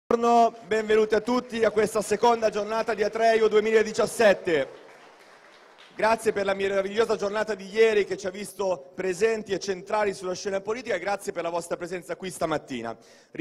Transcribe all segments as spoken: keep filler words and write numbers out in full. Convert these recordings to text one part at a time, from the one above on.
Buongiorno, benvenuti a tutti a questa seconda giornata di Atreju duemiladiciassette. Grazie per la meravigliosa giornata di ieri che ci ha visto presenti e centrali sulla scena politica e grazie per la vostra presenza qui stamattina.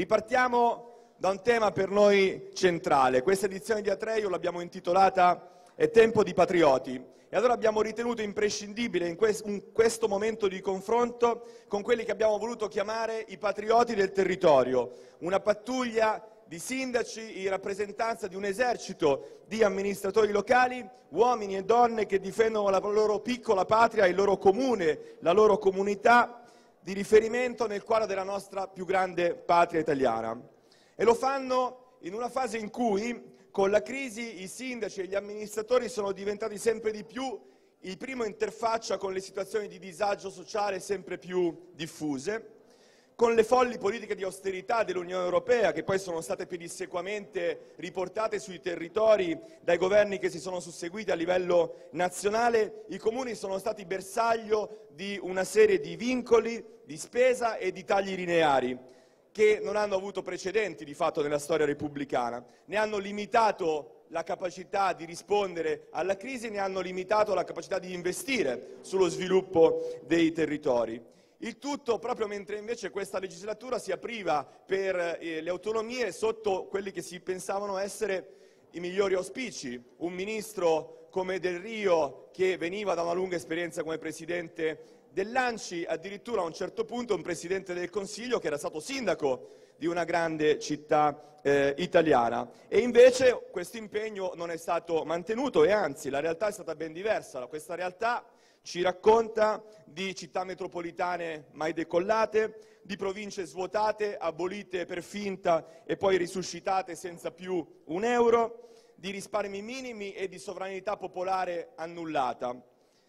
Ripartiamo da un tema per noi centrale. Questa edizione di Atreju l'abbiamo intitolata È tempo di patrioti. E allora abbiamo ritenuto imprescindibile in questo momento di confronto con quelli che abbiamo voluto chiamare i patrioti del territorio, una pattuglia di sindaci in rappresentanza di un esercito di amministratori locali, uomini e donne che difendono la loro piccola patria, il loro comune, la loro comunità di riferimento nel quadro della nostra più grande patria italiana. E lo fanno in una fase in cui, con la crisi, i sindaci e gli amministratori sono diventati sempre di più il primo interfaccia con le situazioni di disagio sociale sempre più diffuse, con le folli politiche di austerità dell'Unione Europea, che poi sono state pedissequamente riportate sui territori dai governi che si sono susseguiti a livello nazionale. I comuni sono stati bersaglio di una serie di vincoli, di spesa e di tagli lineari, che non hanno avuto precedenti di fatto nella storia repubblicana. Ne hanno limitato la capacità di rispondere alla crisi, ne hanno limitato la capacità di investire sullo sviluppo dei territori. Il tutto proprio mentre invece questa legislatura si apriva per eh, le autonomie sotto quelli che si pensavano essere i migliori auspici. Un ministro come Del Rio, che veniva da una lunga esperienza come presidente dell'Anci, addirittura a un certo punto un presidente del Consiglio che era stato sindaco di una grande città eh, italiana. E invece questo impegno non è stato mantenuto e anzi la realtà è stata ben diversa. Questa realtà ci racconta di città metropolitane mai decollate, di province svuotate, abolite per finta e poi risuscitate senza più un euro, di risparmi minimi e di sovranità popolare annullata.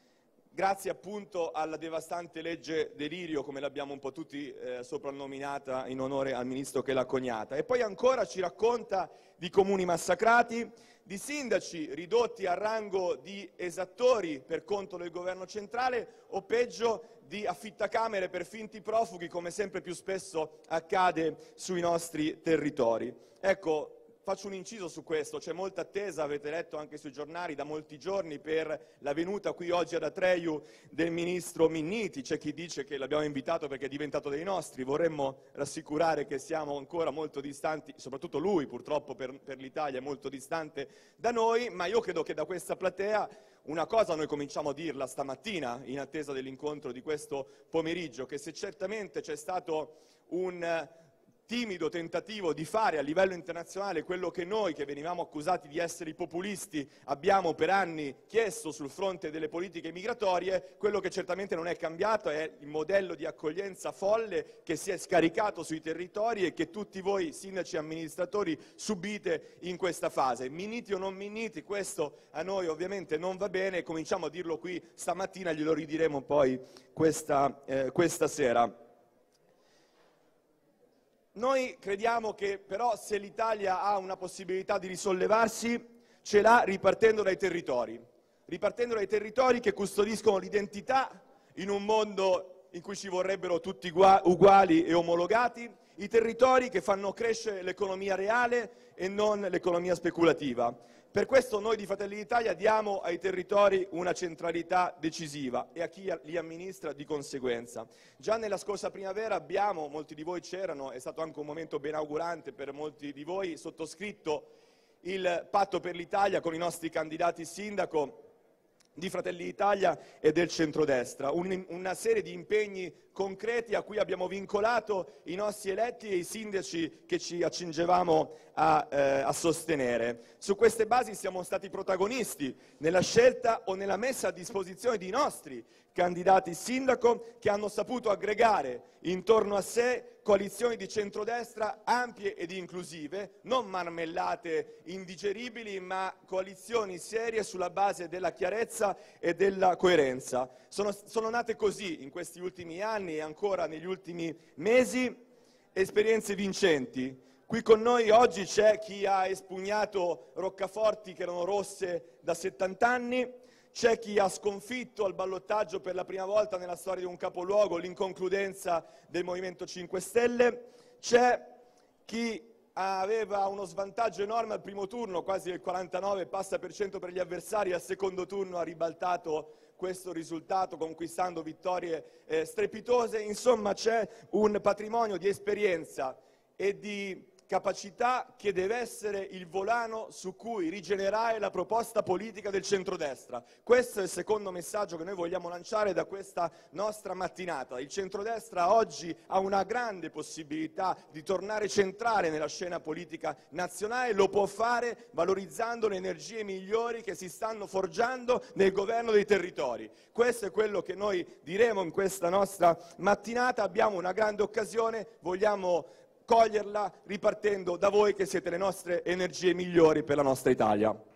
Grazie appunto alla devastante legge Delirio, come l'abbiamo un po' tutti eh, soprannominata in onore al ministro che l'ha coniata. E poi ancora ci racconta di comuni massacrati, di sindaci ridotti a rango di esattori per conto del governo centrale o peggio di affittacamere per finti profughi, come sempre più spesso accade sui nostri territori. Ecco, faccio un inciso su questo, c'è molta attesa, avete letto anche sui giornali da molti giorni, per la venuta qui oggi ad Atreju del ministro Minniti. C'è chi dice che l'abbiamo invitato perché è diventato dei nostri, vorremmo rassicurare che siamo ancora molto distanti, soprattutto lui purtroppo per, per l'Italia è molto distante da noi, ma io credo che da questa platea una cosa noi cominciamo a dirla stamattina in attesa dell'incontro di questo pomeriggio, che se certamente c'è stato un timido tentativo di fare a livello internazionale quello che noi, che venivamo accusati di essere i populisti, abbiamo per anni chiesto sul fronte delle politiche migratorie, quello che certamente non è cambiato è il modello di accoglienza folle che si è scaricato sui territori e che tutti voi sindaci e amministratori subite in questa fase. Minniti o non Minniti, questo a noi ovviamente non va bene, cominciamo a dirlo qui stamattina, glielo ridiremo poi questa, eh, questa sera. Noi crediamo che però se l'Italia ha una possibilità di risollevarsi, ce l'ha ripartendo dai territori, ripartendo dai territori che custodiscono l'identità in un mondo in cui ci vorrebbero tutti uguali e omologati, i territori che fanno crescere l'economia reale e non l'economia speculativa. Per questo noi di Fratelli d'Italia diamo ai territori una centralità decisiva e a chi li amministra di conseguenza. Già nella scorsa primavera abbiamo, molti di voi c'erano, è stato anche un momento benaugurante per molti di voi, sottoscritto il Patto per l'Italia con i nostri candidati sindaco di Fratelli d'Italia e del centrodestra, un, una serie di impegni concreti a cui abbiamo vincolato i nostri eletti e i sindaci che ci accingevamo a, eh, a sostenere. Su queste basi siamo stati protagonisti nella scelta o nella messa a disposizione di nostri candidati sindaco che hanno saputo aggregare intorno a sé coalizioni di centrodestra ampie ed inclusive, non marmellate indigeribili, ma coalizioni serie sulla base della chiarezza e della coerenza. Sono, sono nate così in questi ultimi anni e ancora negli ultimi mesi esperienze vincenti. Qui con noi oggi c'è chi ha espugnato roccaforti che erano rosse da settanta anni, c'è chi ha sconfitto al ballottaggio per la prima volta nella storia di un capoluogo l'inconcludenza del Movimento cinque Stelle, c'è chi aveva uno svantaggio enorme al primo turno, quasi il quarantanove passa per cento per gli avversari, al secondo turno ha ribaltato questo risultato conquistando vittorie eh, strepitose. Insomma, c'è un patrimonio di esperienza e di capacità che deve essere il volano su cui rigenerare la proposta politica del centrodestra. Questo è il secondo messaggio che noi vogliamo lanciare da questa nostra mattinata. Il centrodestra oggi ha una grande possibilità di tornare centrale nella scena politica nazionale, lo può fare valorizzando le energie migliori che si stanno forgiando nel governo dei territori. Questo è quello che noi diremo in questa nostra mattinata. Abbiamo una grande occasione, vogliamo coglierla ripartendo da voi che siete le nostre energie migliori per la nostra Italia.